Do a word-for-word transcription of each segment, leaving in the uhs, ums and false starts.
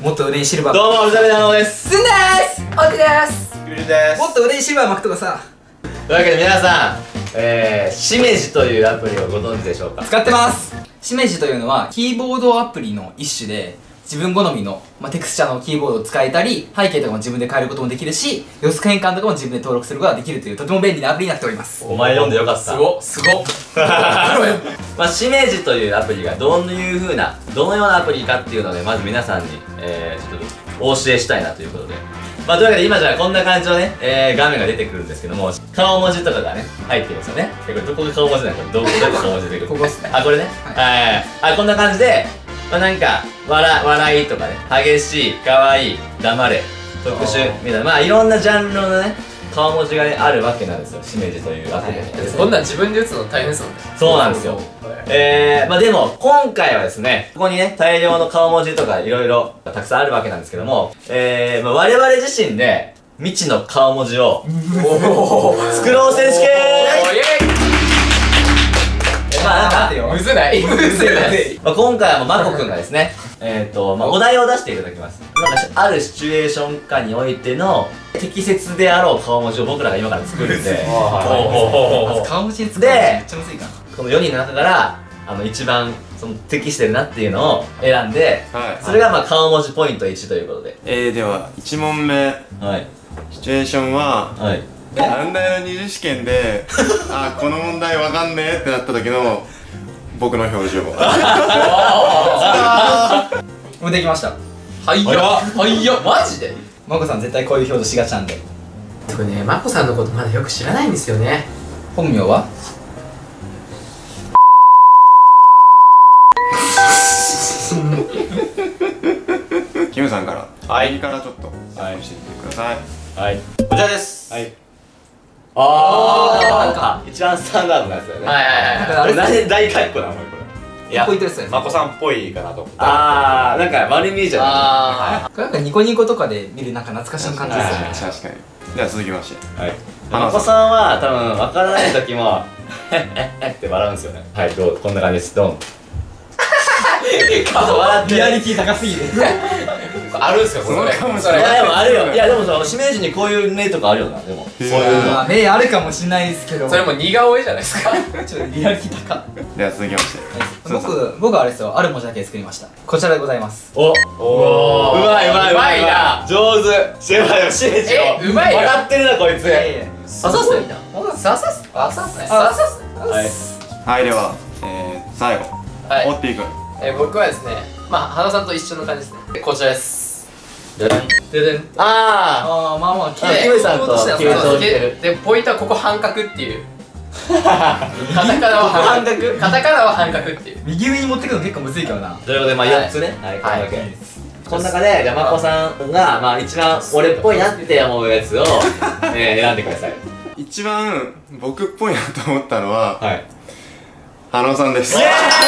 もっと腕にシルバー。 どうも、うざめなのです。 すんでーす。おきです。 ゆりです。 もっと腕にシルバー巻くとかさ。 というわけで皆さん、えー、しめじというアプリをご存知でしょうか？ 使ってます。しめじというのはキーボードアプリの一種で、自分好みの、まあ、テクスチャのキーボードを使えたり、背景とかも自分で変えることもできるし、予測変換とかも自分で登録することができるというとても便利なアプリになっております。 お前読んでよかった。 すごっすごっまあ、しめじというアプリがどういう風な、どのようなアプリかっていうので、まず皆さんに、えー、ちょっとお教えしたいなということで。まあ、というわけで今じゃあこんな感じのね、えー、画面が出てくるんですけども、顔文字とかがね、入ってるんですよね。え、これどこが顔文字なの？これどこが顔文字出てくる？ ここっすね。 あ、これね。はい。あ、こんな感じで、まあ、なんか、笑、笑いとかね、激しい、可愛い、黙れ、特殊、みたいな、まあいろんなジャンルのね、顔文字が、ね、あるわけなんですよ、しめじというアプリで、ね。 こんなん自分で打つの大変そうね。 そうなんですよ。えー、まあでも、今回はですね、ここにね、大量の顔文字とかいろいろたくさんあるわけなんですけども、えー、まあ我々自身で、未知の顔文字を、作ろう選手権。まあなんか、 むずないむずない。 まあ今回はもうまこくんがですね、えっと、まあお題を出していただきます。なんかあるシチュエーション下においての適切であろう顔文字を僕らが今から作るんで、 顔文字に作るのめっちゃむずいかな。 このよにんの中から、あの一番その適してるなっていうのを選んで、それがまあ顔文字ポイントいちということで。 えー、ではいち問目、 はい。 シチュエーションは、 はい。 短大の二次試験であ、この問題わかんねえってなった時の僕の表情。 もうできました。 はいやはいや、マジでまこさん絶対こういう表情しがちなんで。 僕ね、まこさんのことまだよく知らないんですよね。 本名はキムさんから、 はい右からちょっと教えてください。 はい。こちらです。 はい。 あー、なんか一番スタンダードなやつだよね。 はいはいはい。 あれなんで大カッコなのこれ。 いやポイントですよね。 まこさんっぽいかなと思って。 あー、なんか丸見えじゃん。 あこれなんかニコニコとかで見るなんか懐かしい感じですよね。 確かに。では続きまして、 はい。まこさんは多分分からない時もへっへっへって笑うんですよね。はい、どうこんな感じです。ドン。顔笑ってリアリティ高すぎる。 あるんすか、それ。そいれ。 やでもあるよ。いやでもさ、しめじにこういう目とかあるよな。でもそういうの。 まあ目あるかもしれないですけど。 それも似顔絵じゃないですか。 ちょっとリアリティ高。 では続きまして、 僕僕はあれですよ、ある文字だけ作りました。こちらでございます。 おお。うまいうまいうまいな。上手。しめじえ、うまいな。 分かってるなこいつ。 あさすね。ささす。あさすね。ささす。 はい。 はい、では、えー、最後、 はいオッティ君。 え、僕はですね、まあ花さんと一緒の感じですね。こちらです。 ででんででん。 あああ、まあまあ綺あ、キ麗。 ムさんとキムと似てる。 で、ポイントはここ半角っていう。カタカナは半角。カタカナは半角っていう。 右上に持ってくの結構むずいからな。 ということでまあよっつね。はい、こんだけ。この中でじゃあまこさんがまあ一番俺っぽいなって思うやつをえ選んでください。 一番僕っぽいなと思ったのは、 はい。 花尾さんです。 それ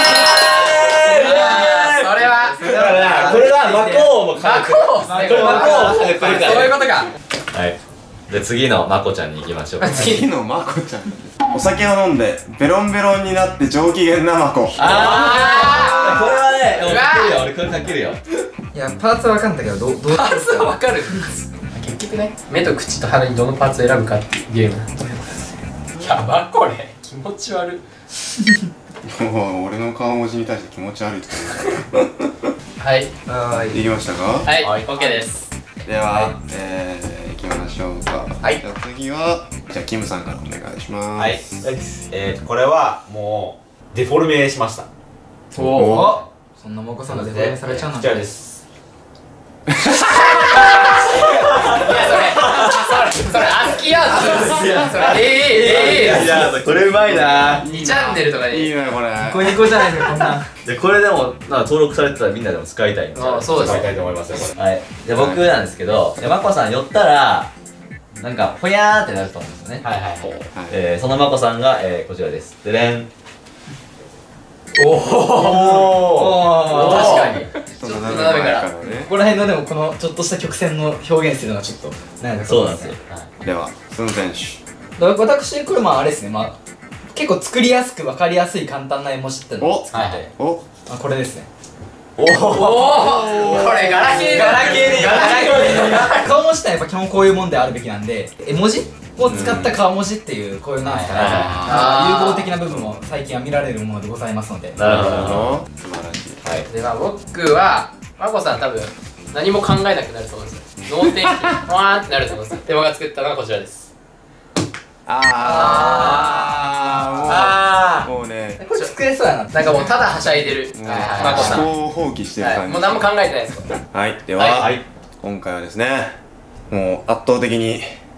はだからこれはマコをもマコーこれマコをも兼ねてるから。 そういうことか。 はい。で次のマコちゃんに行きましょう。 次のまこちゃん。お酒を飲んでベロンベロンになって上機嫌なまこ。 ああ。これはね、 うわかけるよ。俺これかけるよ。 いやパーツは分かんだけどどうどうパーツはわかる。結局ね、目と口と鼻にどのパーツを選ぶかっていうゲーム。やばこれ気持ち悪い。 もう俺の顔文字に対して気持ち悪いって言ってる。 はい。 はできましたか？ はい、オッケーです。 では、えー、いきましょうか。 はい。 じゃあ次は、じゃあキムさんからお願いします。 はい。えー、これはもうデフォルメしました。 おおあ、そんなまこさんがデフォルメされちゃうなんて。 こちらです。 いやそれ、それ、それアスキーアートです。それ、ええええ。 いやこれうまいな。 にチャンネルとかで。 いいねこれ。 ニコニコじゃないのこんなん。 でこれでもなんか登録されてたらみんなでも使いたいんですよ。 あ、そうです使いたいと思いますよこれ。 はい。じゃあ僕なんですけど、でまこさん寄ったらなんかほやーってなると思うんですよね。 はいはい。 はい。 えー、そのまこさんが、えー、こちらです。でれん。 おお。 おー確かに。 ちょっと斜めからね。 ここら辺のでもこのちょっとした曲線の表現するのがちょっと悩んだそうなんですよ。 では、スン選手。 だ私これまああれですね、まあ結構作りやすく分かりやすい簡単な絵文字ってのを作って、 お、 あこれですね。 おお。 おお。これガラケーガ顔文字ってやっぱ基本こういうもんであるべきなんで、絵文字を使った顔文字っていう、こういうなんですかね、融合的な部分も最近は見られるものでございますので。 なるほどなるほど。 素晴らしい。 はい。 でまあ僕はまこさん多分何も考えなくなると思うんですよ。脳天気わーってなると思うんですよ。で僕が作ったのはこちらです。 あああもうねこれ作れそうやな。 なんかもうただはしゃいでるまこさん。 思考を放棄してるはい、 感じ。 もう何も考えてないです。 はい、では、 は今回はですね、もう圧倒的に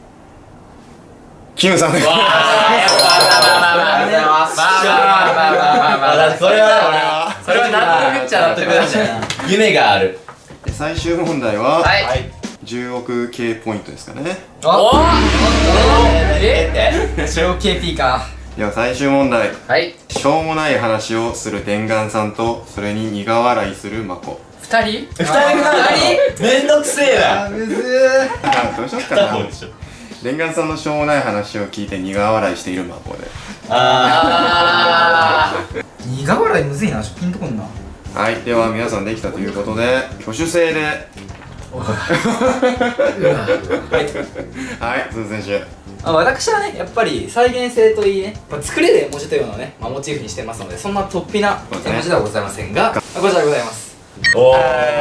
キムさんでわあ、やっぱまあまあまあまあまあまあまあまあまあこれはそれは納得っちゃ納得だし。 夢がある。 最終問題ははいじゅうおく系ポイントですかね。 おおええじゅうおくケーピー か。 では最終問題、 はいしょうもない話をする伝願さんとそれに苦笑いするマコ。 二人二人めんどくせえな。 むずあどうしよっかな。伝願さんのしょうもない話を聞いて苦笑いしているマコで。 ああー苦笑いむずいな、ピンとこんな。 はい、では皆さんできたということで挙手制ではい、鈴選手。 あ私はね、やっぱり再現性といいね、まあ作れる絵文字というのをね、まあ、モチーフにしてますので、そんな突飛な絵文字ではございませんが、まあこちらでございます。 ーおー。 あ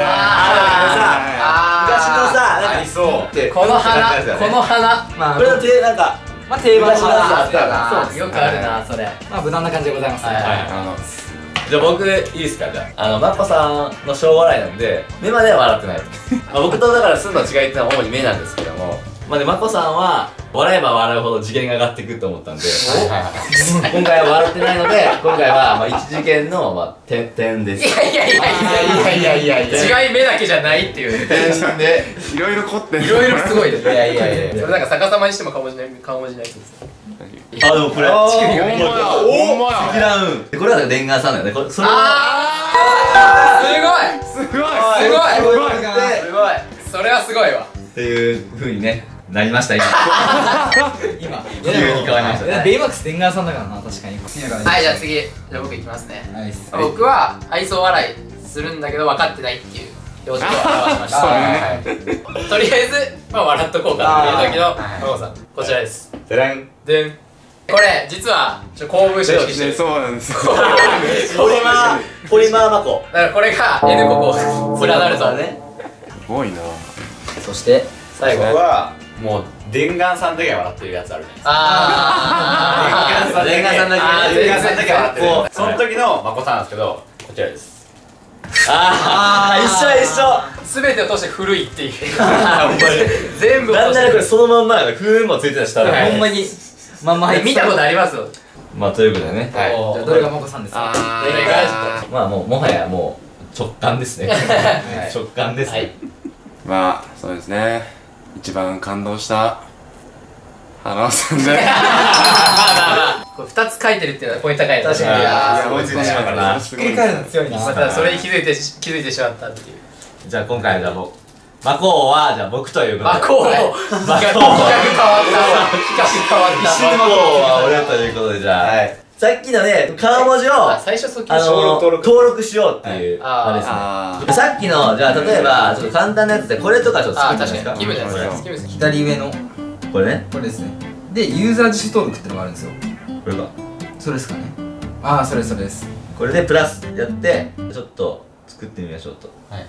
昔のさ、なんかありそうってこの花この花まあ、 これの手なんかまあ定番の昔のやつあったよなそうですよくあるなそれ。 まあ無難な感じでございますね。 はいはいあのじゃあ僕いいですか。じゃああのマッパさんの小笑いなんで目までは笑ってないまあ僕とだからすんの違いっていうのは主に目なんですけども、まあでマコさんは笑えば笑うほど次元が上がってくると思ったんで今回は笑ってないので今回はまあ一次元のまあ点点です。 いやいやいやいやいやいやいや違い目だけじゃないっていう点でいろいろ凝ってる。 いろいろすごいですいやいやいやいやそれなんか逆さまにしても顔文字ない顔文字ないやつですよ。 あでもこれあー地球儀がほんまやほんまや積乱雲でこれは伝願さんだよね。これそれはあーすごいすごいすごいすごいすごいそれはすごいわ。 っていう風にねなりました今今急に変わりましたね。 ベイマックス伝願さんだからな、確かに。 はいじゃあ次じゃあ僕いきますね。 はい僕は愛想笑いするんだけど分かってないっていう表情を表しました。 あーはいとりあえずまあ笑っとこうかなっていう時のマコさんこちらです。 てれんでんこれ実はちょっと公文書意識してる。 そうなんですよ。 ポリマーポリマーマコだからこれが N ここ連なるとね。 すごいな。 そして最後僕はもう伝願さんだけ笑ってるやつあるじゃないですか。 あー伝願さんだけあー伝願さんだけ笑ってるこうその時のまこさんなんですけどこちらです。 ああ一緒一緒。 全てを通して古いっていうあーほんまに全部を通なんならこれしてそのまんまやから風もついてたし多分はいほんまにまんま入って見たことありますよ。 まあということでねはいじゃあどれがマコさんですか。 あお願いしままあもうもはやもう直感ですね直感ですはいね。 まあそうですね。一番感動した花尾さんで。 これふたつ書いてるっていうのはポイント高いですね。 確かにいやー思いついてしまったな。 ひっくり返るの強いな。 またそれに気づいてし気づいてしまったっていう。 じゃあ今回はじゃあ僕マコはじゃあ僕ということでマコをはい企マコ画変わった企画変わったマコは俺ということでじゃあさっきのね顔文字をあ最初そっちあの登録しようっていうはいあれですね。 あさっきのじゃあ例えばちょっと簡単なやつでこれとかちょっとあ作ってみますか。 確かにキムですねキムです左上のこれねこれですね。でユーザー自主登録ってのがあるんですよ。 これかそれですかね。ああそれそれです。 これでプラスやってちょっと作ってみましょうと。 はい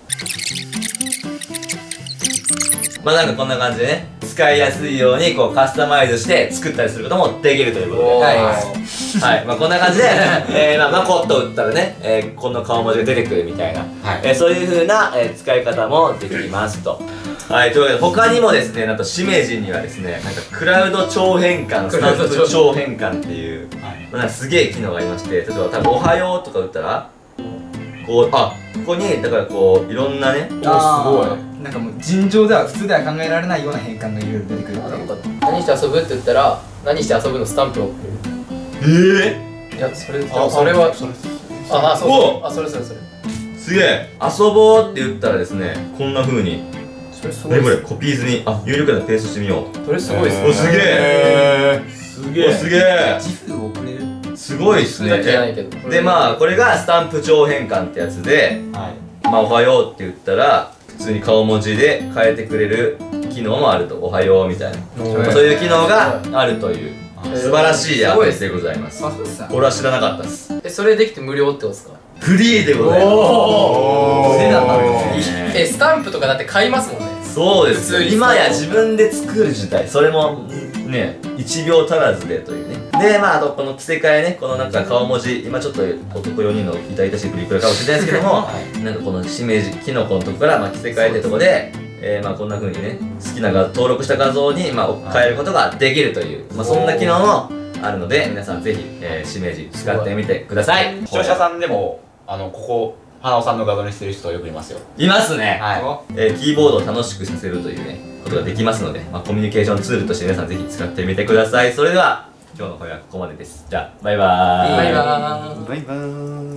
まあなんかこんな感じでね使いやすいようにこうカスタマイズして作ったりすることもできるということでおーはいはいまあこんな感じでえーまあマコッと打ったらねえーこの顔文字が出てくるみたいなえーそういう風なえー使い方もできますと。はい、というわけで他にもですね、なんとしめじにはですね、なんかクラウド超変換、スタンプ超変換っていう、まあ、なんかすげえ機能がありまして、例えば多分おはようとか打ったら、こう、あ、ここに、だからこう、いろんなね、 あーなんかもう尋常では普通では考えられないような変換がいろいろ出てくるっていう。 何して遊ぶって言ったら何して遊ぶのスタンプを送える。いやそれあそれはああそうそうあそれそれそれー、すげえ遊ぼうって言ったらですね、こんな風に、 それすごいねこれコピー図に、あ、有力なペーストしてみよう。 それすごいですおすげえすおすげえ自負を送れる。 すごいっすね。 それだけじゃないけどでまあこれがスタンプ超変換ってやつで、 はいまあおはようって言ったら普通に顔文字で変えてくれる機能もあると、おはようみたいな、 おーそういう機能があるという素晴らしいアプリでございます。 あ、そうですね。 これは知らなかったです。 えそれできて無料ってことですか？ フリーでございます。 おー、手段なるよ。 えスタンプとかだって買いますもんね。 そうですよ。 普通に今や自分で作る自体、それもね、いちびょう足らずでというね。で、まあ、あとこの着せ替えね、このなんか顔文字、今ちょっと男よにんの痛々しいプリクラかもしれないですけども、なんかこのしめじ、キノコのとこからまあ着せ替えてるところで、えー、まあこんな風にね、好きなが登録した画像にまあ変えることができるという、まあそんな機能もあるので、皆さんぜひ、えー、しめじ使ってみてください。 視聴者さんでもあのここ花尾さんの画像にしてる人よくいますよ。 いますね。 はえー、キーボードを楽しくさせるというね、ことができますので、まあ、コミュニケーションツールとして皆さんぜひ使ってみてください。それでは、今日の声はここまでです。じゃあ、バイバーイ。 バイバーイ。 バイバーイ。